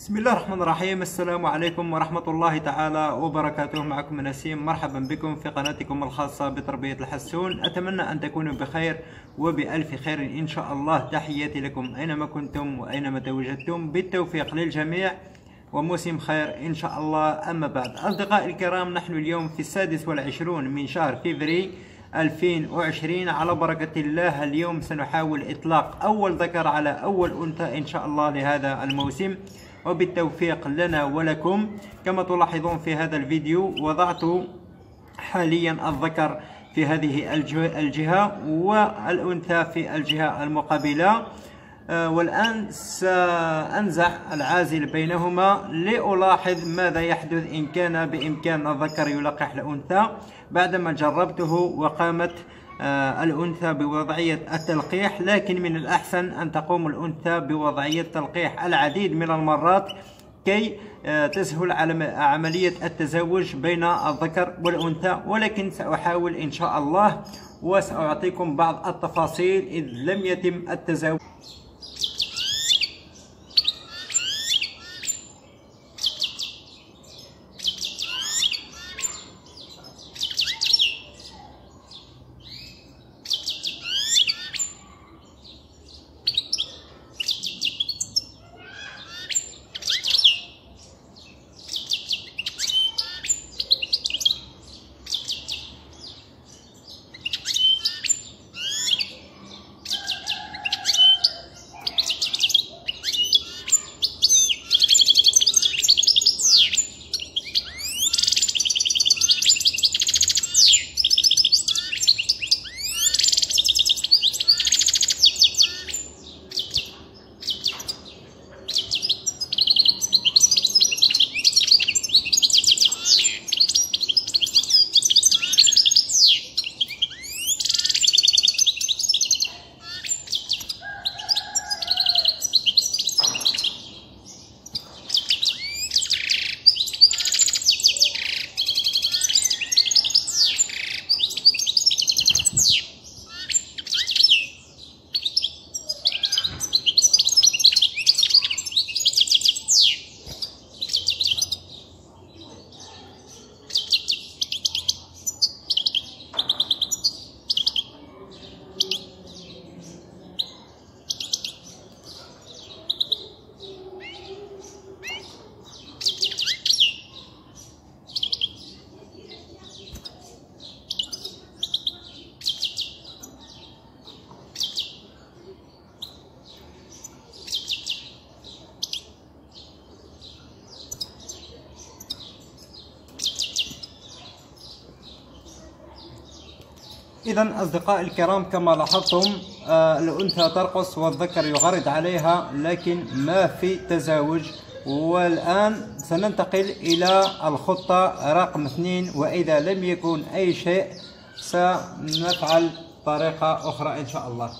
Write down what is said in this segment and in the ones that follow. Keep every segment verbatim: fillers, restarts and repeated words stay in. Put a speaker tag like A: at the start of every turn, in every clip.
A: بسم الله الرحمن الرحيم. السلام عليكم ورحمة الله تعالى وبركاته. معكم نسيم، مرحبا بكم في قناتكم الخاصة بتربية الحسون. أتمنى أن تكونوا بخير وبألف خير إن شاء الله. تحياتي لكم أينما كنتم وأينما تواجدتم، بالتوفيق للجميع وموسم خير إن شاء الله. أما بعد أصدقائي الكرام، نحن اليوم في السادس والعشرون من شهر فبراير ألفين وعشرين على بركة الله. اليوم سنحاول إطلاق أول ذكر على أول أنثى إن شاء الله لهذا الموسم، وبالتوفيق لنا ولكم. كما تلاحظون في هذا الفيديو وضعت حاليا الذكر في هذه الجهة والأنثى في الجهة المقابلة، والآن سأنزع العازل بينهما لألاحظ ماذا يحدث إن كان بإمكان الذكر يلقح الأنثى. بعدما جربته وقامت الأنثى بوضعية التلقيح، لكن من الأحسن أن تقوم الأنثى بوضعية تلقيح العديد من المرات كي تسهل عملية التزاوج بين الذكر والأنثى. ولكن سأحاول إن شاء الله وسأعطيكم بعض التفاصيل إذ لم يتم التزاوج. إذا أصدقائي الكرام، كما لاحظتم آه الأنثى ترقص والذكر يغرد عليها، لكن ما في تزاوج. والآن سننتقل إلى الخطة رقم اثنين، وإذا لم يكن أي شيء سنفعل طريقة أخرى إن شاء الله.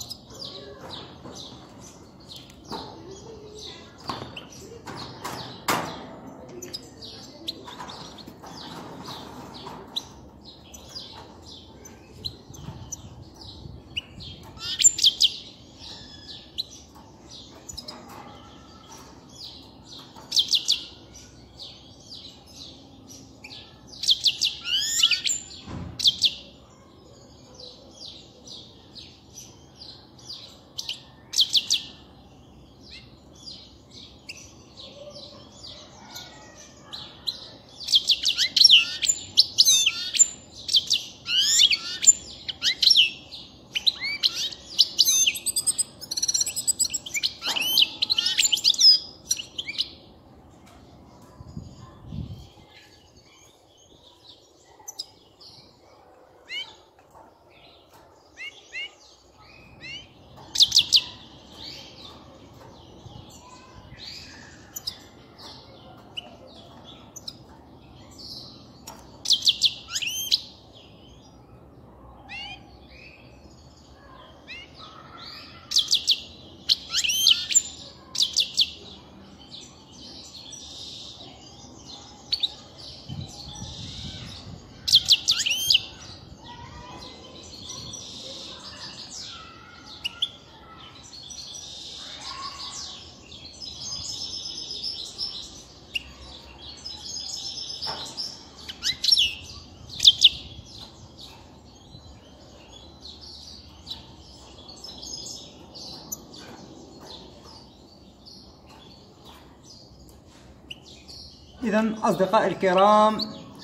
A: إذا أصدقائي الكرام،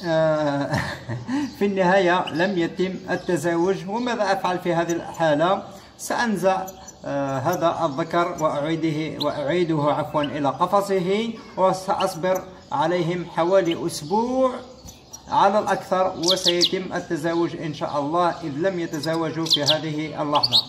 A: في النهاية لم يتم التزاوج. وماذا أفعل في هذه الحالة؟ سأنزع هذا الذكر وأعيده وأعيده عفوا إلى قفصه، وسأصبر عليهم حوالي أسبوع على الأكثر، وسيتم التزاوج إن شاء الله، إذ لم يتزاوجوا في هذه اللحظة.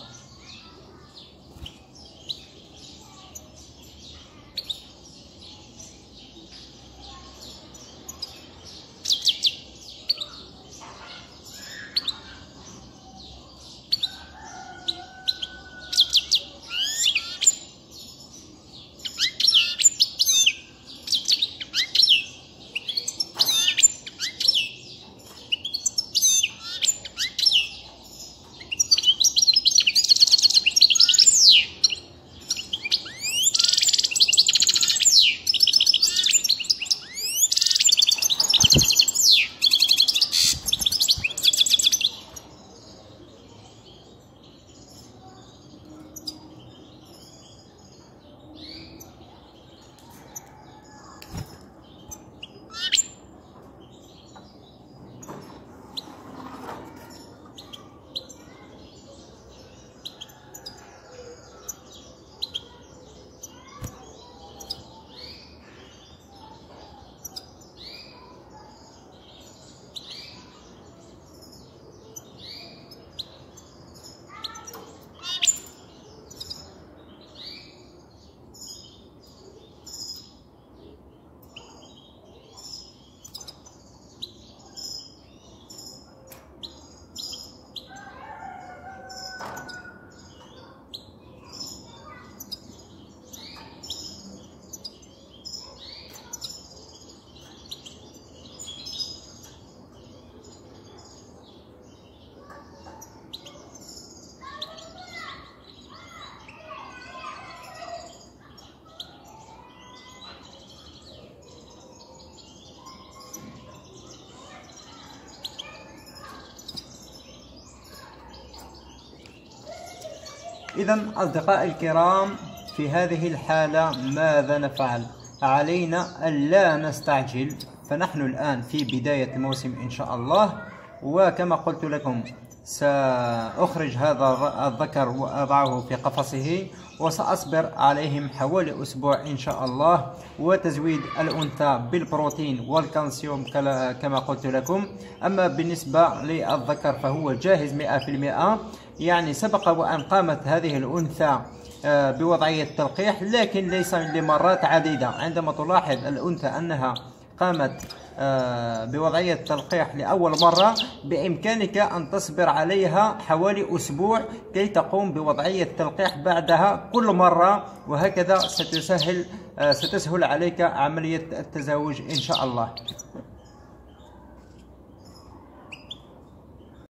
A: إذا أصدقائي الكرام، في هذه الحالة ماذا نفعل؟ علينا ألا نستعجل، فنحن الآن في بداية الموسم إن شاء الله. وكما قلت لكم سأخرج هذا الذكر وأضعه في قفصه، وسأصبر عليهم حوالي أسبوع إن شاء الله، وتزويد الأنثى بالبروتين والكالسيوم كما قلت لكم. أما بالنسبة للذكر فهو جاهز مئة في المئة، يعني سبق وأن قامت هذه الأنثى بوضعية التلقيح، لكن ليس لمرات عديدة. عندما تلاحظ الأنثى أنها قامت بوضعية التلقيح لأول مرة، بإمكانك أن تصبر عليها حوالي أسبوع كي تقوم بوضعية التلقيح بعدها كل مرة، وهكذا ستسهل ستسهل عليك عملية التزاوج إن شاء الله.